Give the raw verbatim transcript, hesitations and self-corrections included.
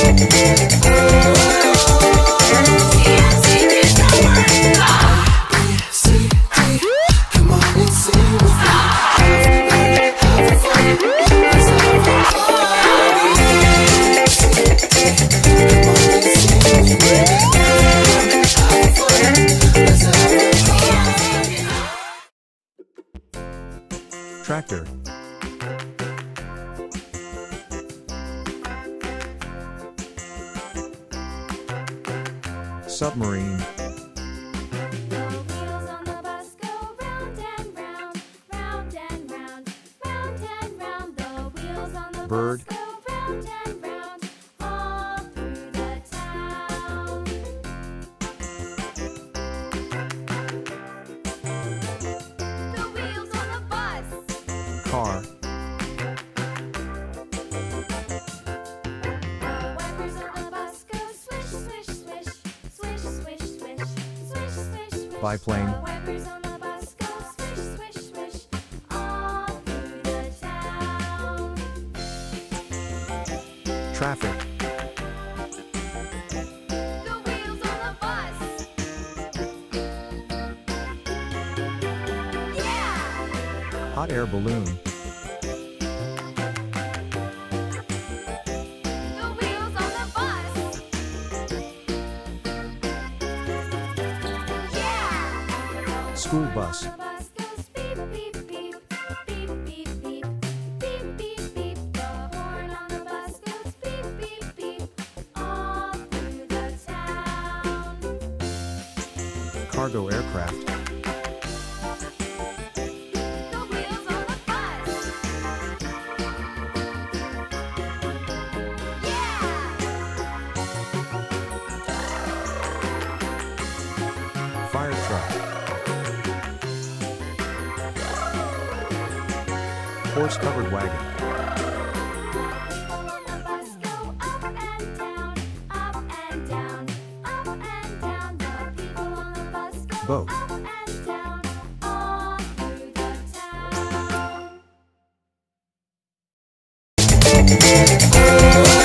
Tractor. Submarine. The wheels on the bus go round and round, round and round, round and round. The wheels on the Bird. bus go round and round, all through the town. The wheels on the bus. Car. The wipers on the bus go swish, swish, swish, swish, swish, swish, swish, swish, swish. Biplane. The wipers on the bus go swish, swish, swish, all through the town. Traffic. The wheels on the bus. Yeah! Hot air balloon. The wheels on the bus. Yeah! School bus. The bus goes beep, beep, beep, beep, beep, beep, beep, beep, beep. The horn on the bus goes beep, beep, beep, all through the town. Cargo aircraft. The wheels on the bus. Yeah! Fire truck. Horse-covered wagon. People on the bus go up and down, up and down, up and down. The people on the bus go Boat. up and down, all through the town.